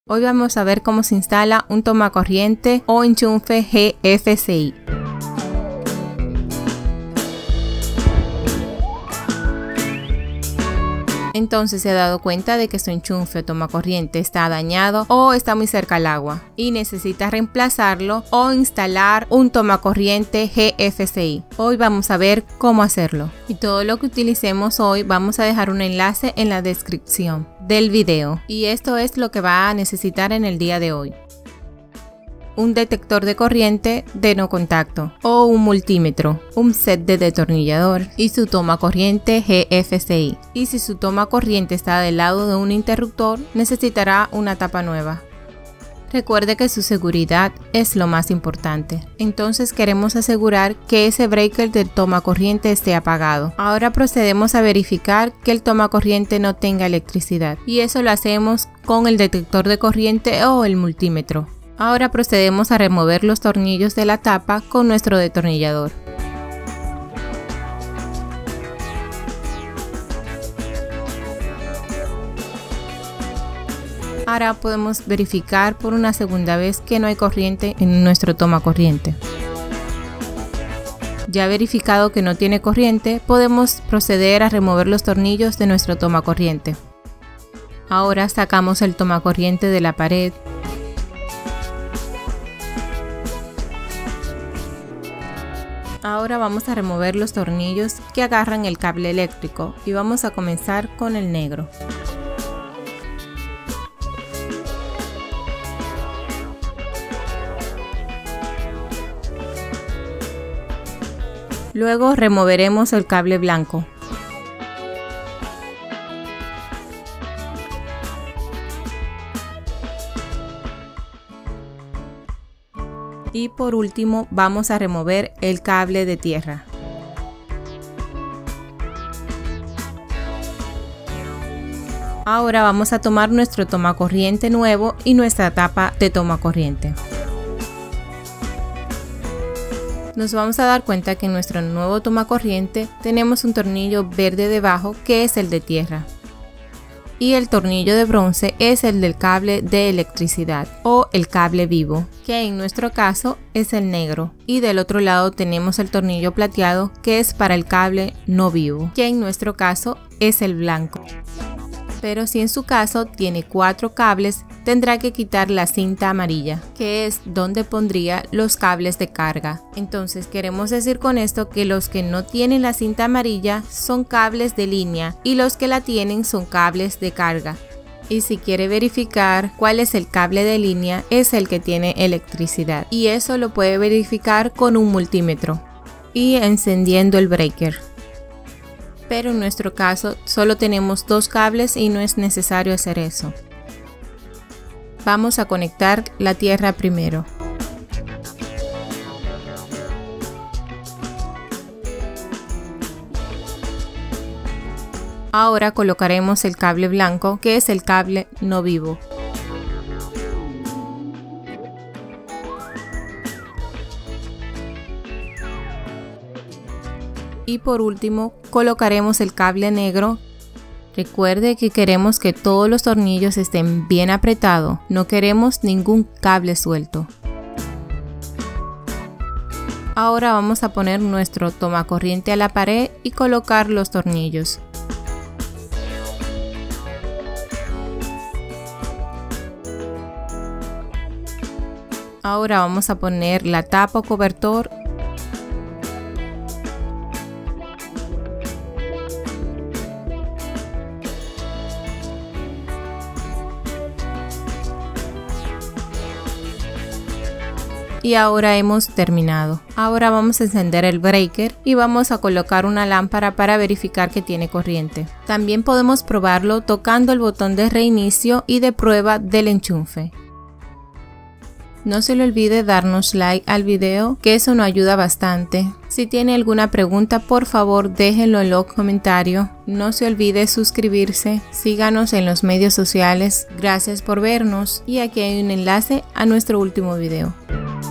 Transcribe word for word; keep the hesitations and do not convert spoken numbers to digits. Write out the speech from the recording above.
Hoy vamos a ver cómo se instala un tomacorriente o enchufe G F C I. Entonces se ha dado cuenta de que su enchufe o tomacorriente está dañado o está muy cerca al agua y necesita reemplazarlo o instalar un tomacorriente G F C I. Hoy vamos a ver cómo hacerlo. Y todo lo que utilicemos hoy vamos a dejar un enlace en la descripción del video. Y esto es lo que va a necesitar en el día de hoy. Un detector de corriente de no contacto o un multímetro, un set de destornillador y su tomacorriente G F C I. Y si su tomacorriente está del lado de un interruptor, necesitará una tapa nueva. Recuerde que su seguridad es lo más importante, entonces queremos asegurar que ese breaker del tomacorriente esté apagado. Ahora procedemos a verificar que el tomacorriente no tenga electricidad y eso lo hacemos con el detector de corriente o el multímetro. Ahora procedemos a remover los tornillos de la tapa con nuestro destornillador. Ahora podemos verificar por una segunda vez que no hay corriente en nuestro tomacorriente. Ya verificado que no tiene corriente, podemos proceder a remover los tornillos de nuestro tomacorriente. Ahora sacamos el tomacorriente de la pared. Ahora vamos a remover los tornillos que agarran el cable eléctrico y vamos a comenzar con el negro. Luego removeremos el cable blanco. Y por último vamos a remover el cable de tierra. Ahora vamos a tomar nuestro tomacorriente nuevo y nuestra tapa de tomacorriente. Nos vamos a dar cuenta que en nuestro nuevo tomacorriente tenemos un tornillo verde debajo que es el de tierra. Y el tornillo de bronce es el del cable de electricidad o el cable vivo, que en nuestro caso es el negro. Y del otro lado tenemos el tornillo plateado que es para el cable no vivo, que en nuestro caso es el blanco. Pero si en su caso tiene cuatro cables, tendrá que quitar la cinta amarilla, que es donde pondría los cables de carga. Entonces queremos decir con esto que los que no tienen la cinta amarilla son cables de línea y los que la tienen son cables de carga. Y si quiere verificar cuál es el cable de línea, es el que tiene electricidad. Y eso lo puede verificar con un multímetro y encendiendo el breaker. Pero en nuestro caso solo tenemos dos cables y no es necesario hacer eso. Vamos a conectar la tierra primero. Ahora colocaremos el cable blanco, que es el cable no vivo. Y por último colocaremos el cable negro. Recuerde que queremos que todos los tornillos estén bien apretados, no queremos ningún cable suelto. Ahora vamos a poner nuestro tomacorriente a la pared y colocar los tornillos. Ahora vamos a poner la tapa o cobertor. Y ahora hemos terminado. Ahora vamos a encender el breaker y vamos a colocar una lámpara para verificar que tiene corriente. También podemos probarlo tocando el botón de reinicio y de prueba del enchufe. No se le olvide darnos like al video, que eso nos ayuda bastante. Si tiene alguna pregunta, por favor déjenlo en los comentarios. No se olvide suscribirse, síganos en los medios sociales. Gracias por vernos y aquí hay un enlace a nuestro último video.